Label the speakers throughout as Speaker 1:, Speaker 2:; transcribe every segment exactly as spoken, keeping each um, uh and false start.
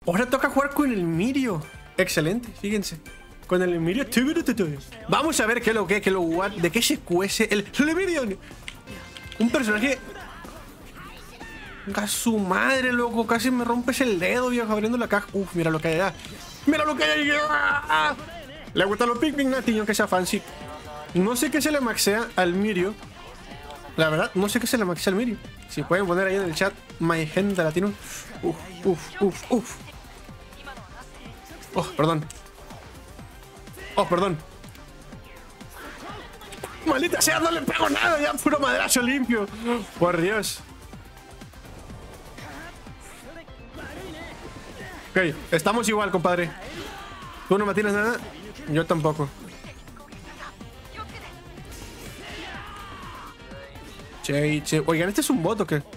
Speaker 1: Ahora toca jugar con el Mirio. Excelente, fíjense. Con el Mirio. Vamos a ver qué es lo que, qué es lo what, de qué se cuece el Mirion. Un personaje. A su madre, loco. Casi me rompes el dedo, viejo, abriendo la caja. Uf, mira lo que hay allá. Mira lo que hay allá. Le gustan los Pikmin, Natiño, que sea fancy. No sé qué se le maxea al Mirio. La verdad, no sé qué se le maxea al Mirio. Si pueden poner ahí en el chat, my gente latino. Uf, uf, uf, uf. Oh, perdón. Oh, perdón. Maldita sea, no le pego nada, ya puro madrazo limpio. Por Dios. Ok, estamos igual, compadre. Tú no me tienes nada, yo tampoco. Che, che. Oigan, ¿este es un bot o qué?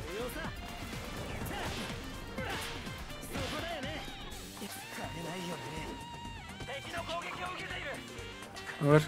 Speaker 1: A ver.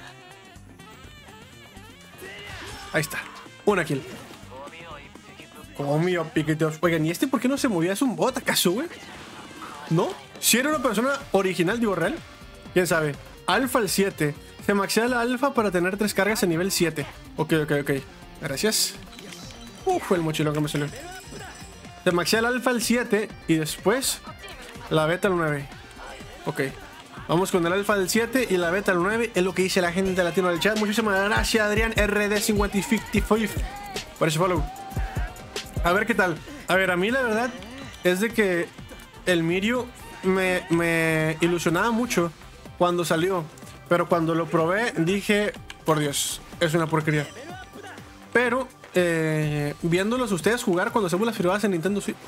Speaker 1: Ahí está. Una kill. Como mío, piqueteos. Oigan, ¿y este por qué no se movía? ¿Es un bot acaso, güey? ¿No? Si era una persona original, digo, real. ¿Quién sabe? Alfa el siete. Se maxea la alfa para tener tres cargas en nivel siete. Ok, ok, ok. Gracias. Uf, el mochilón que me salió. Se maxea el alfa el siete y después la beta el nueve. Ok. Vamos con el alfa del siete y la beta del nueve. Es lo que dice la gente latino del chat. Muchísimas gracias, Adrián R D cincuenta cincuenta y cinco, por ese follow. A ver qué tal. A ver, a mí la verdad es de que el Mirio me, me ilusionaba mucho cuando salió. Pero cuando lo probé dije, por Dios, es una porquería. Pero eh, viéndolos ustedes jugar cuando hacemos las firmadas en Nintendo Switch.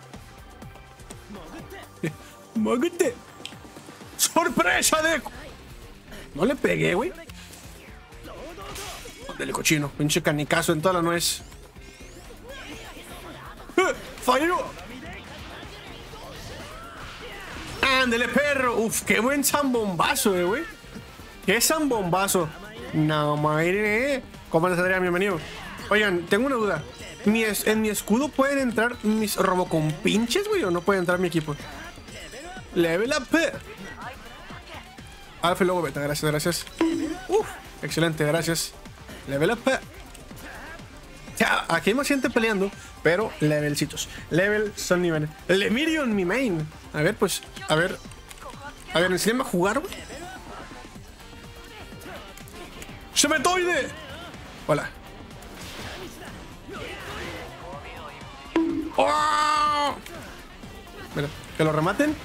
Speaker 1: ¡Mágate! ¡Sorpresa de! No le pegué, güey. Dele, cochino. Pinche canicazo en toda la nuez. ¡Eh! ¡Falló! ¡Ándele, perro! Uf, qué buen zambombazo, eh, güey. ¡Qué zambombazo! No, madre. ¿Cómo les Adrián? Bienvenido. Oigan, tengo una duda. ¿Mi es, ¿En mi escudo pueden entrar mis robocompinches, güey? ¿O no puede entrar mi equipo? Level up. Alfa y luego beta, gracias, gracias. Uf, excelente, gracias. Level up. Ya, aquí hay más gente peleando, pero levelcitos. Level son niveles. El Mirion, mi main. A ver, pues, a ver. A ver, enséñame a jugar, güey. ¡Semetoide! Hola. ¡Oh! Mira, que lo rematen.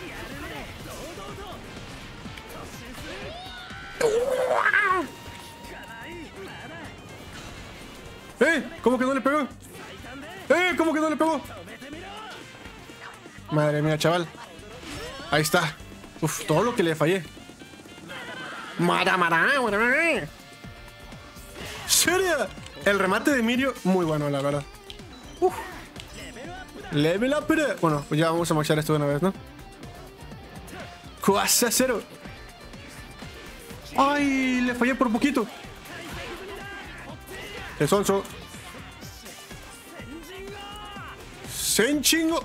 Speaker 1: ¡Eh! ¿Cómo que no le pegó? ¡Eh! ¿Cómo que no le pegó? Madre mía, chaval. Ahí está. Uf, todo lo que le fallé. ¡Mara, mara, mara, mara! ¡Seria! El remate de Mirio, muy bueno, la verdad. Uf. Level up. Bueno, pues ya vamos a maxar esto de una vez, ¿no? ¡Cosa cero! ¡Ay! Le fallé por poquito. ¡Qué sonso! ¡Senchingo!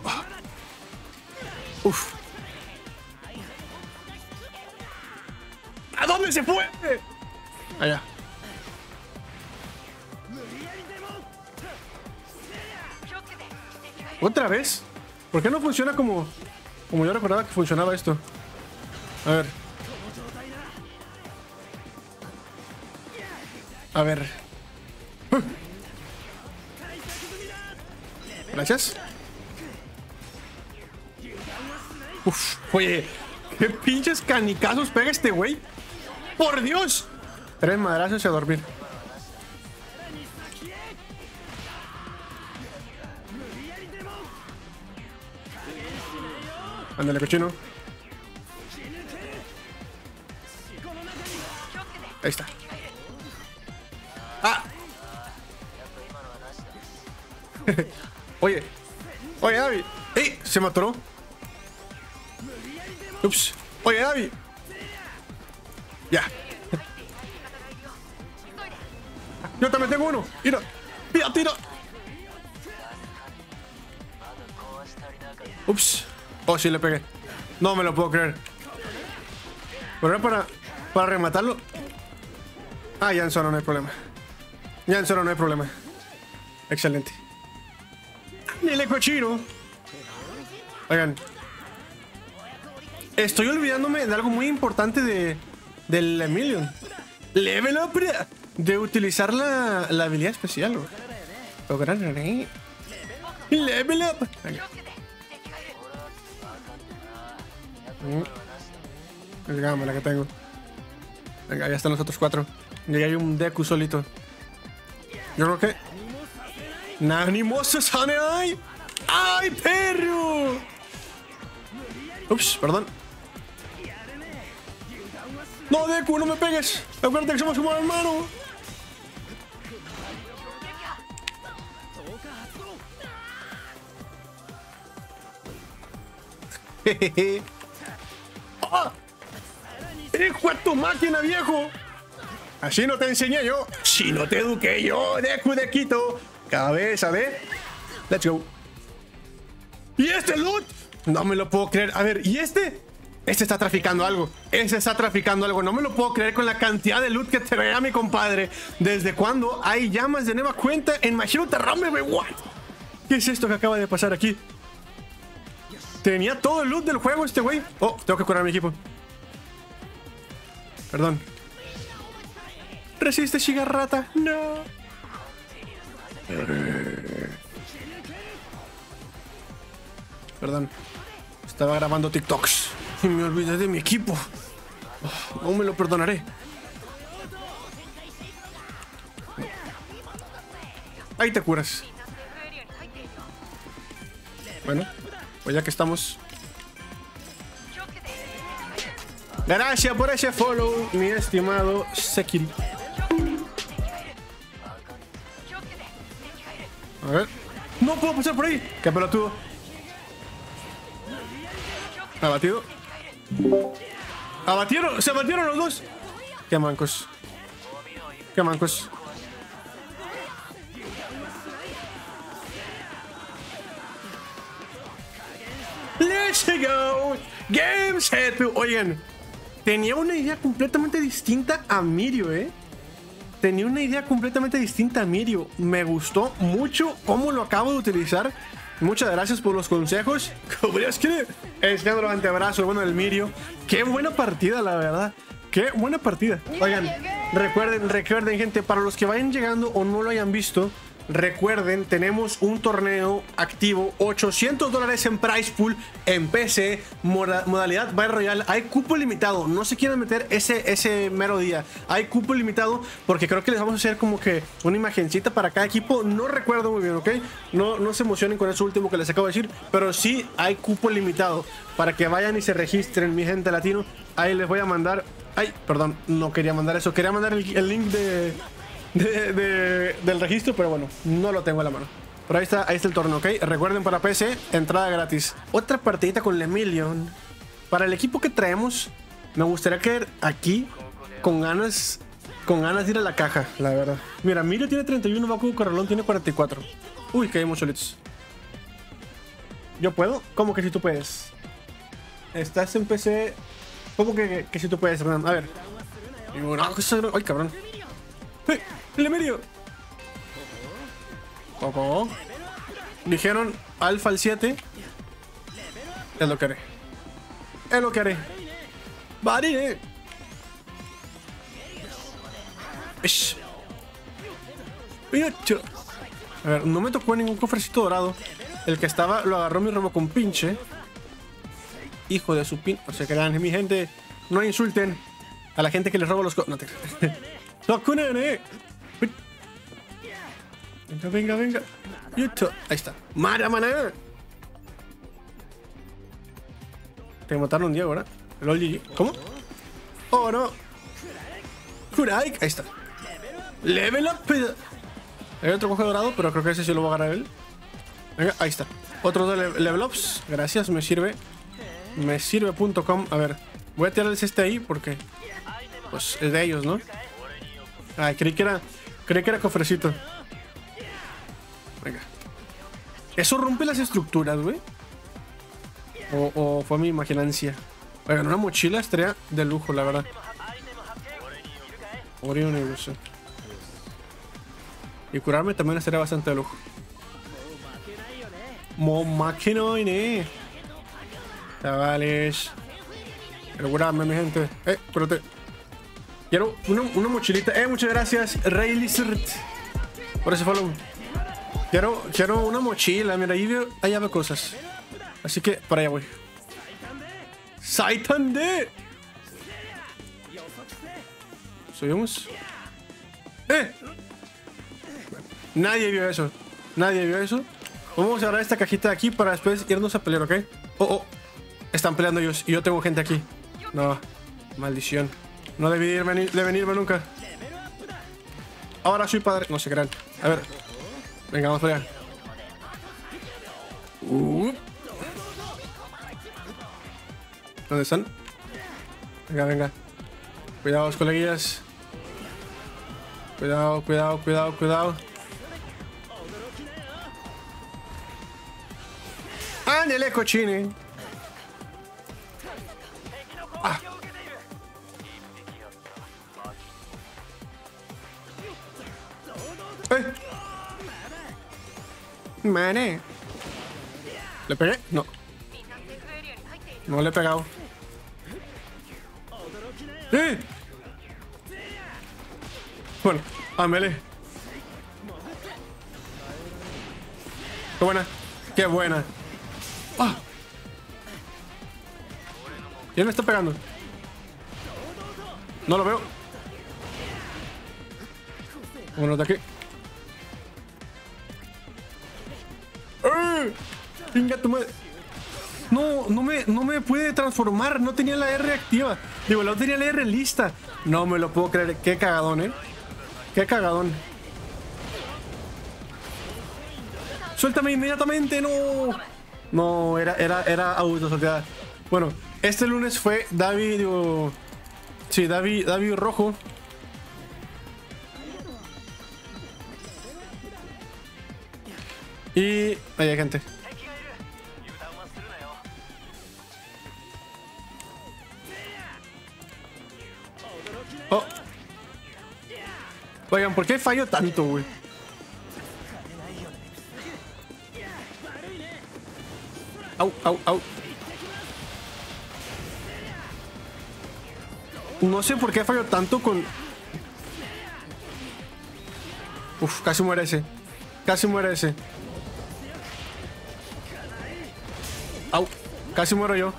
Speaker 1: ¡Uf! ¿A dónde se fue? Allá. ¿Otra vez? ¿Por qué no funciona como... como yo recordaba que funcionaba esto? A ver. A ver. Gracias. Uf, oye, qué pinches canicazos pega este güey. ¡Por Dios! Tres madrazos y a dormir. Ándale, cochino. Ahí está. ¡Ah! Oye. Oye, David. ¡Ey! Se me atoró. Ups. Oye, David. Ya. Yo también tengo uno. Mira. Mira, tira. Ups. Oh, sí, le pegué. No me lo puedo creer. Pero era para, para rematarlo. Ah, ya en zona no hay problema. Ya en zona no hay problema. Excelente. Dile cochino. Oigan. Estoy olvidándome de algo muy importante de del Emilion. Level up de utilizar la, la habilidad especial. Level up. Venga. Es gama la que tengo. Venga, ya están los otros cuatro. Y ahí hay un Deku solito. Yo creo que... ¡Nanimoso Sane! ¡Ay! ¡Ay, perro! Ups, perdón. No, Deku, no me pegues. Acuérdate que somos como hermanos. Jejeje. ¡Ah! ¡Hijo de tu máquina, viejo! Así no te enseñé yo. Si no te eduqué yo, Deku de Quito. Cabeza de... Let's go. ¿Y este loot? No me lo puedo creer. A ver, ¿y este? Este está traficando algo. Este está traficando algo. No me lo puedo creer con la cantidad de loot que trae a mi compadre. ¿Desde cuándo hay llamas de nueva cuenta en Mashiro Terrame, güey? ¿What? ¿Qué es esto que acaba de pasar aquí? Tenía todo el loot del juego este güey. Oh, tengo que curar a mi equipo. Perdón. Resiste, Shigarrata. No. Perdón. Estaba grabando TikToks y me olvidé de mi equipo. Oh, no me lo perdonaré. Ahí te curas. Bueno, pues ya que estamos. Gracias por ese follow, mi estimado Sekiri. A ver. No puedo pasar por ahí. Qué pelotudo. Abatido. Abatieron. Se abatieron los dos. Qué mancos. Qué mancos. Let's go. Game set. Oigan. Tenía una idea completamente distinta a Mirio, eh. Tenía una idea completamente distinta a Mirio. Me gustó mucho cómo lo acabo de utilizar. Muchas gracias por los consejos. Es que escándalo anteabrazo, bueno, el Mirio. Qué buena partida, la verdad. Qué buena partida. Oigan, recuerden, recuerden, gente, para los que vayan llegando o no lo hayan visto, recuerden, tenemos un torneo activo, ochocientos dólares en prize pool, en P C, moda, modalidad Battle Royale. Hay cupo limitado, no se quieran meter ese, ese mero día. Hay cupo limitado porque creo que les vamos a hacer como que una imagencita para cada equipo. No recuerdo muy bien, ¿ok? No, no se emocionen con eso último que les acabo de decir, pero sí hay cupo limitado para que vayan y se registren, mi gente latino. Ahí les voy a mandar... Ay, perdón, no quería mandar eso. Quería mandar el, el link de... De, de, del registro, pero bueno, no lo tengo a la mano. Pero ahí está, ahí está el torneo, ¿ok? Recuerden, para P C, entrada gratis. Otra partidita con Emilion. Para el equipo que traemos, me gustaría caer aquí con ganas, con ganas de ir a la caja, la verdad. Mira, Mirio tiene treinta y uno, Bakugo Corralón tiene cuarenta y cuatro. Uy, caímos solitos. ¿Yo puedo? ¿Cómo que si tú puedes? Estás en P C... ¿Cómo que, que, que si tú puedes, Hernán? A ver. Ay, cabrón. ¡Hey! ¡El Emilio! Coco. Dijeron Alfa al siete. Es lo que haré. Es lo que haré. ¡Varí! ¡Ish! A ver, no me tocó ningún cofrecito dorado. El que estaba lo agarró mi robo con pinche. Hijo de su pin... O sea, que eran mi gente. No insulten a la gente que les roba los co... No te... Venga, venga, venga. YouTube. Ahí está. Mara, maná. Te mataron un día ahora. LOL G G. ¿Cómo? Oh, no. Kurai. Ahí está. Level up. Hay otro coge dorado, pero creo que ese sí lo va a agarrar él. Venga, ahí está. Otro de level ups. Gracias, me sirve. Me sirve punto com. A ver. Voy a tirarles este ahí porque... Pues es de ellos, ¿no? Ay, creí que era... Creí que era cofrecito. Venga. Eso rompe las estructuras, güey. O, o fue mi imaginancia. Oigan, una mochila estaría de lujo, la verdad. Y curarme también estaría bastante de lujo. Mo maquinoine. Chavales. Pero curarme, mi gente. Eh, cúrate. Quiero una, una mochilita. Eh, muchas gracias, Rey Lizard, por ese follow. Quiero, quiero una mochila. Mira, ahí veo, allá veo cosas. Así que para allá voy. Saitan de. Subimos. ¡Eh! Nadie vio eso. Nadie vio eso. Vamos a agarrar esta cajita de aquí para después irnos a pelear, ¿ok? Oh, oh. Están peleando ellos y yo tengo gente aquí. No. Maldición. No debí de venir, de venirme nunca. Ahora soy padre. No se crean. A ver. Venga, vamos para allá. Uh. ¿Dónde están? Venga, venga. Cuidado, coleguillas. Cuidado, cuidado, cuidado, cuidado. ¡Ándale, cochine! Ah. ¡Eh! ¡Mané! ¿Le pegué? No. No le he pegado. ¡Eh! Bueno, ámele. ¡Qué buena! ¡Qué buena! ¡Ah! ¿Quién me está pegando? No lo veo. Bueno, de aquí. ¡Eh! ¡Venga, tu madre! No, no me, no me puede transformar. No tenía la R activa. Digo, no tenía la R lista. No me lo puedo creer. Qué cagadón, eh. Qué cagadón. Suéltame inmediatamente. No. No, era, era, era autosalteada. Bueno, este lunes fue David. Digo, sí, David, David Rojo. Y ahí hay gente. Oh. Oigan, ¿por qué fallo tanto, güey? Au, au, au. No sé por qué fallo tanto con... Uf, casi muere ese. Casi muere ese. Au, casi muero yo.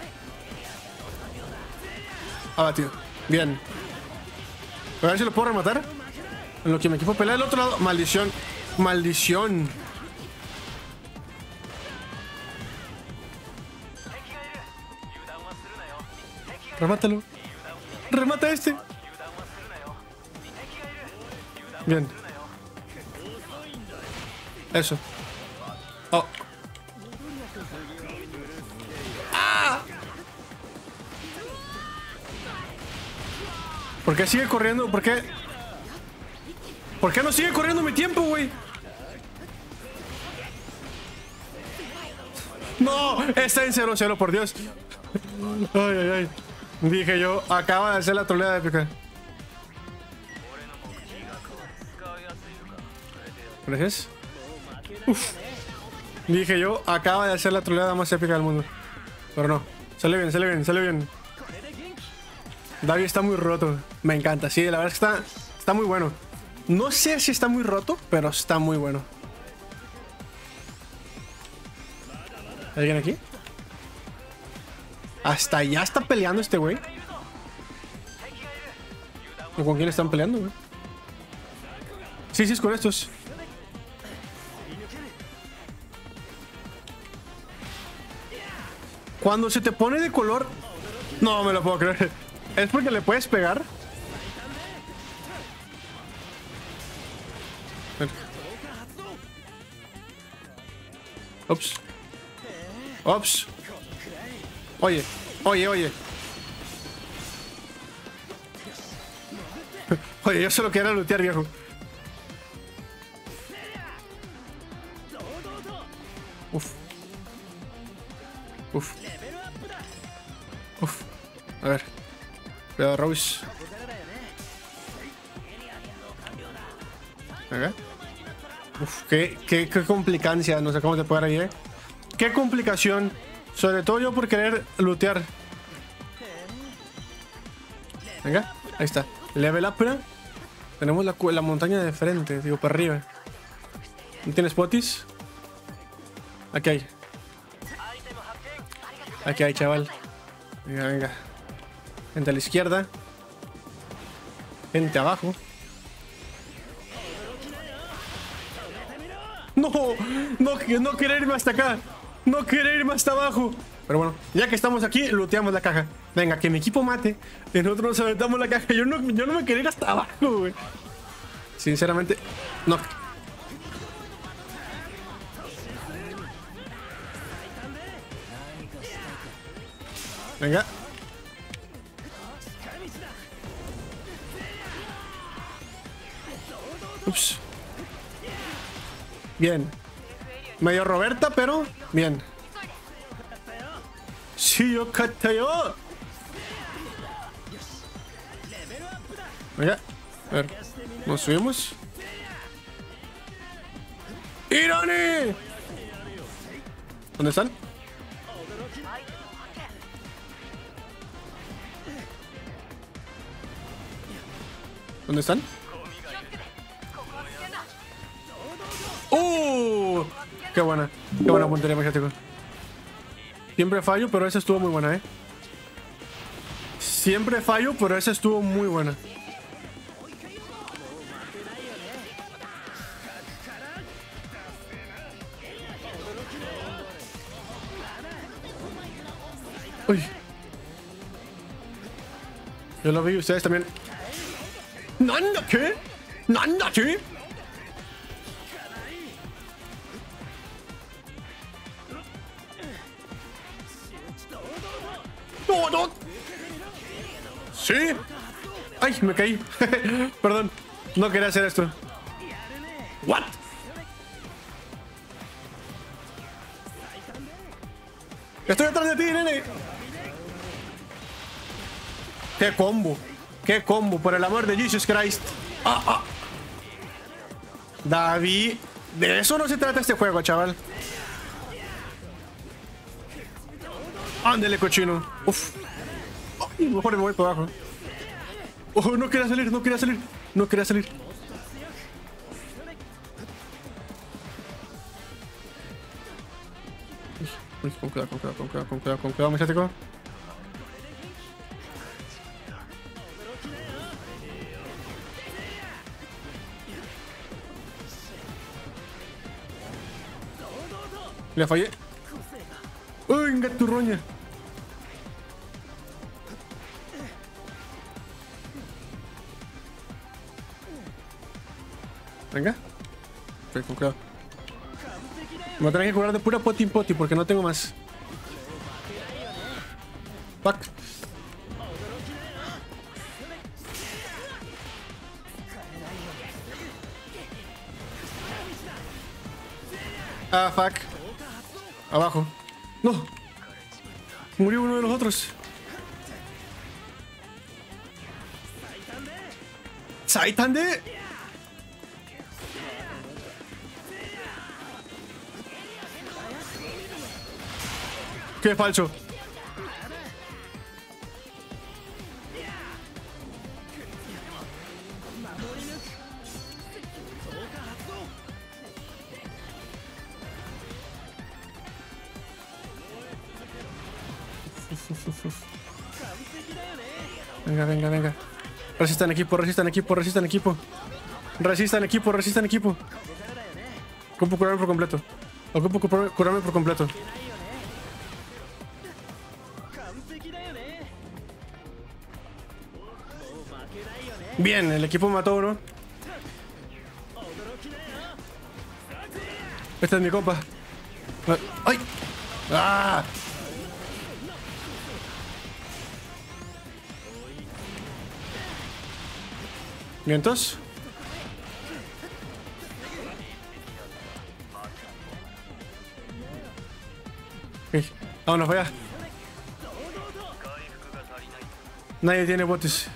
Speaker 1: Abatido. Bien. A ver si lo puedo rematar. En lo que mi equipo pelea del otro lado. Maldición. Maldición. Remátalo. Remata este. Bien. Eso. Oh. ¡Ah! ¿Por qué sigue corriendo? ¿Por qué? ¿Por qué no sigue corriendo mi tiempo, güey? No, está en cero cero, por Dios. Ay, ay, ay. Dije yo, acaba de hacer la troleada épica. Gracias. Uf. Dije yo, acaba de hacer la troleada más épica del mundo. Pero no, sale bien, sale bien, sale bien. David está muy roto. Me encanta, sí, la verdad es que está, está muy bueno. No sé si está muy roto, pero está muy bueno. ¿Alguien aquí? Hasta allá está peleando este güey. ¿Con quién están peleando, güey? Sí, sí, es con estos. Cuando se te pone de color... No me lo puedo creer. ¿Es porque le puedes pegar? Ups. Ups. Oye, oye, oye. Oye, yo solo quiero lootear, viejo. Uf. Uf. Uf. A ver. Cuidado, Rose. Venga. Uf, qué, qué, qué complicancia nos acabamos de poner ahí, eh. Qué complicación. Sobre todo yo por querer lootear. Venga, ahí está. Level up, ¿no? Tenemos la, la montaña de frente, digo, para arriba. ¿No tienes potis? Aquí hay. Aquí hay, chaval. Venga, venga. Gente a la izquierda. Gente abajo. No, no, no querer irme hasta acá. No querer irme hasta abajo. Pero bueno, ya que estamos aquí, looteamos la caja. Venga, que mi equipo mate. Y nosotros nos aventamos la caja. Yo no, yo no me quería ir hasta abajo, güey. Sinceramente, no. Venga. Ups. Bien. Medio Roberta, pero bien. Sí, yo cateo. Venga. A ver. Nos subimos. ¡Irani! ¿Dónde están? ¿Dónde están? ¡Uh! ¡Qué buena! ¡Qué buena puntería, magnético! Siempre fallo, pero esa estuvo muy buena, ¿eh? Siempre fallo, pero esa estuvo muy buena. Uy. Yo lo vi, ustedes también. ¿Nanda qué? ¿Nanda qué? No, no. Sí. Ay, me caí. Perdón. No quería hacer esto. What? Estoy detrás de ti, nene. Qué combo. Qué combo, por el amor de Jesus Christ. Ah, ah. David, de eso no se trata este juego, chaval. Ándele, cochino. Uf. Ay, mejor me voy para abajo. Oh, no quería salir, no quería salir. No quería salir. Uy, con cuidado, con cuidado, con cuidado, con cuidado, con cuidado, muchacho. Le fallé. ¡Uy, venga tu roña! Venga. Ok, con cuidado. Me voy a tener que curar de pura poti poti porque no tengo más. Fuck. Ah, fuck. Abajo. No. Murió uno de los otros. ¿Saitande? Qué falso. Venga, venga, venga. Resistan equipo, resistan equipo, resistan equipo. Resistan equipo, resistan equipo. Ocupo curarme por completo. Ocupo curarme por completo. Bien, el equipo mató a uno. Este es mi compa. ¡Ay! ¡Ah! ¿Vientos? Ok, vámonos para allá. Nadie tiene botes.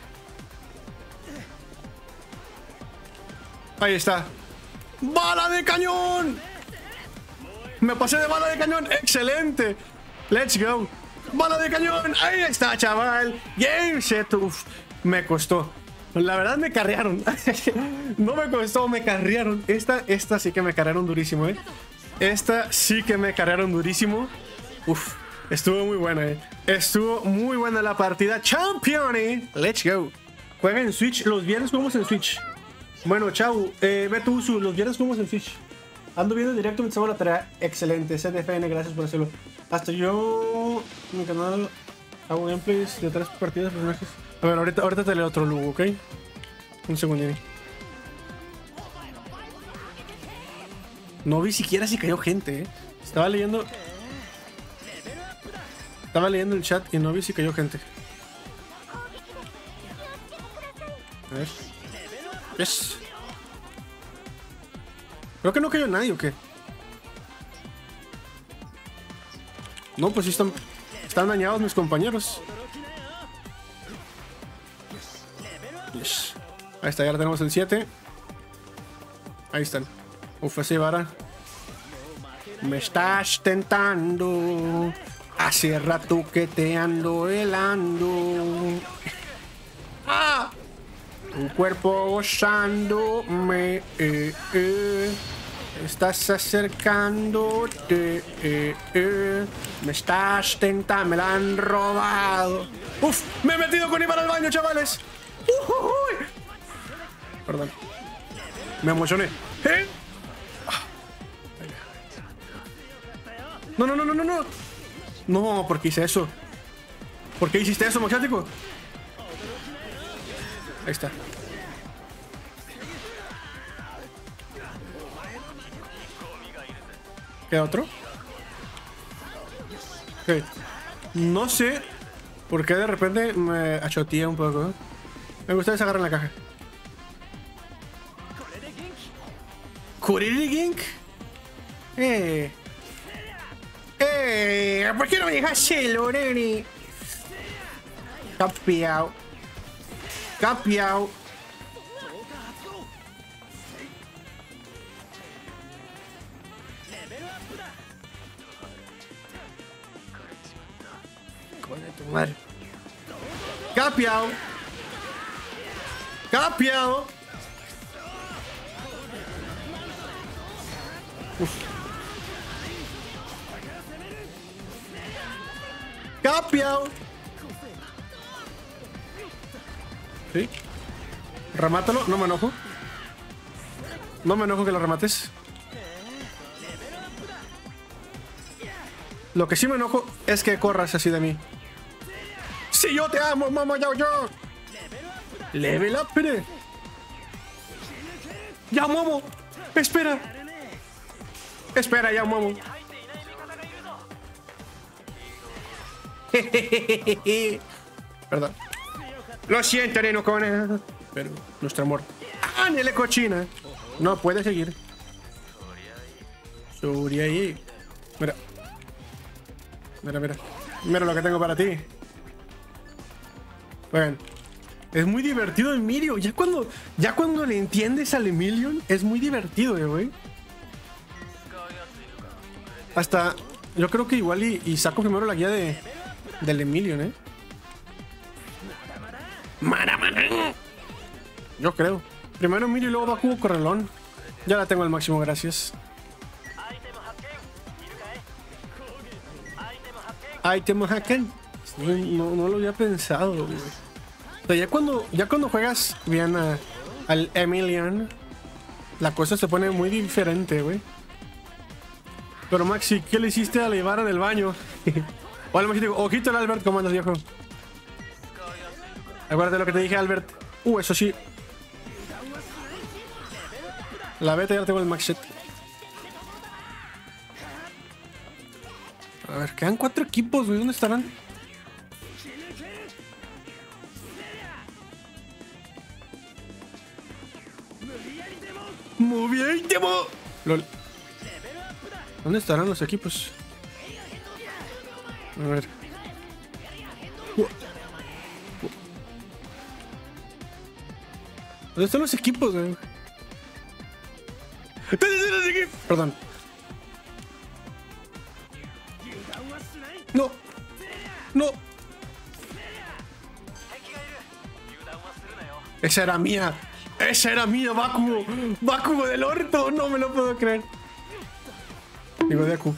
Speaker 1: Ahí está. ¡Bala de cañón! Me pasé de bala de cañón. ¡Excelente! ¡Let's go! ¡Bala de cañón! ¡Ahí está, chaval! ¡Game set! Uf, me costó. La verdad me carrearon. No me costó, me carrearon. Esta, esta sí que me carrearon durísimo, ¿eh? Esta sí que me carrearon durísimo. Uf, estuvo muy buena, ¿eh? Estuvo muy buena la partida. ¡Champion! ¿Eh? ¡Let's go! Juega en Switch. Los viernes jugamos en Switch. Bueno, chau. Eh, Beto Usu, los viernes jugamos en Switch. Ando viendo directo mientras hago la tarea. Excelente. C D F N, gracias por hacerlo. Hasta yo, en mi canal, hago gameplays de tres partidas de personajes. A ver, ahorita, ahorita te leo otro logo, ¿ok? Un segundito. No vi siquiera si cayó gente, ¿eh? Estaba leyendo... Estaba leyendo el chat y no vi si cayó gente. A ver. Yes. Creo que no cayó nadie, ¿o qué? No, pues sí están... Están dañados mis compañeros. Yes. Ahí está, ya la tenemos el siete. Ahí están. Uf, ese vara. Me estás tentando. Hace rato que te ando velando. ¡Ah! Tu cuerpo gozándome. Eh, eh. Estás acercándote. Eh, eh. Me estás tentando. Me la han robado. Uf, me he metido con Iván al baño, chavales. Uh, uh, uh. Perdón. Me emocioné. ¿Eh? No, no, no, no, no, no. No, ¿por qué hice eso? ¿Por qué hiciste eso, Moxiático? Ahí está. ¿Queda otro? Ok. No sé por qué de repente me achoteé un poco. Me gusta que se agarren la caja. ¿Kuriri Gink? Eh. Eh. ¿Por qué no me dejaste, Loreni? Capiao. Capiao. Coño, tu madre. Capiao. Capiao. Uf. Capiao. ¿Sí? Remátalo, no me enojo. No me enojo que lo remates. Lo que sí me enojo es que corras así de mí. ¡Si yo te amo, mamá, yo, yo! Level up, pere. Ya, Momo. Espera. Espera, ya, Momo. Perdón. Lo siento, Neno Kona. Pero nuestro amor. ¡Ah, Nele cochina! No puede seguir. Suri ahí. Mira. Mira, mira. Mira lo que tengo para ti. Bueno. Es muy divertido Emilio. Ya cuando, ya cuando le entiendes al Emilion, es muy divertido, güey. Hasta... Yo creo que igual y, y saco primero la guía de, del Emilion, ¿eh? Yo creo. Primero Emilio y luego Bakugo Correlón. Ya la tengo al máximo, gracias. Item Haken. No, no lo había pensado, güey. O sea, ya cuando, ya cuando juegas bien a, al Emilion, la cosa se pone muy diferente, güey. Pero Maxi, ¿qué le hiciste a la Ivara en el baño? Hola, Maxi, digo, ojito el Albert, ¿cómo andas, viejo? Acuérdate lo que te dije, Albert. Uh, eso sí. La beta ya la tengo el Max Set. A ver, quedan cuatro equipos, güey. ¿Dónde estarán? Muy bien, Temo. Lol. ¿Dónde estarán los equipos? A ver. ¿Dónde están los equipos, güey? Perdón. No. No. Esa era mía. Esa era mía, Bakugo. Bakugo del orto. No me lo puedo creer. Digo, Deku.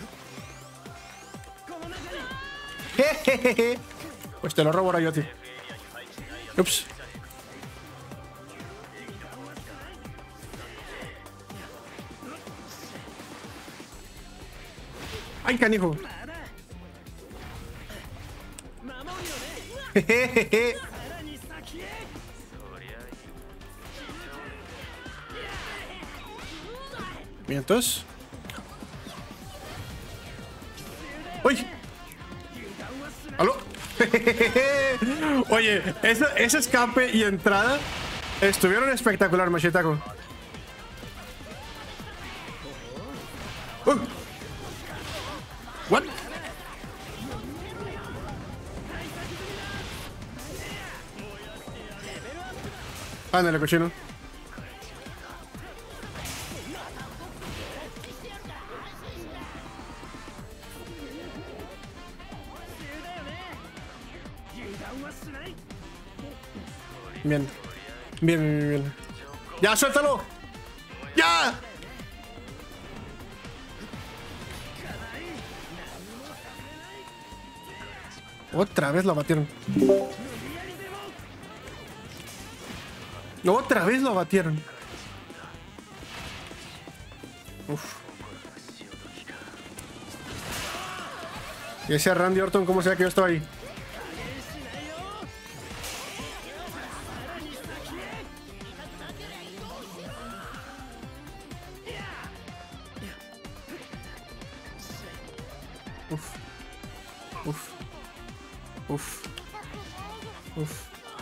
Speaker 1: Jejeje. Pues te lo robo ahora yo, tío. Ups. ¡Ay, canijo! Jejeje. Bien, entonces. ¡Uy! ¿Aló? Oye, ese, ese escape y entrada estuvieron espectacular, Machetaco. Uh. What? Ándale, cochino. Bien. Bien, bien, bien. ¡Ya, suéltalo! ¡Ya! Otra vez lo batieron. Otra vez lo batieron. Uf. Y ese Randy Orton, ¿cómo sea que yo estaba ahí? Uf. Uf. Uf. Uf.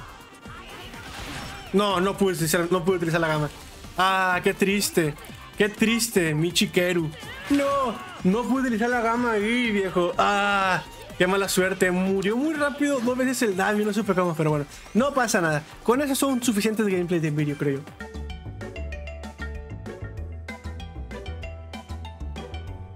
Speaker 1: No, no pude utilizar, no pude utilizar la gama. Ah, qué triste. Qué triste, Michikeru. No, no pude utilizar la gama ahí, viejo. Ah, qué mala suerte. Murió muy rápido, dos veces el daño, no supe cómo, pero bueno. No pasa nada. Con eso son suficientes gameplays de vídeo, creo yo.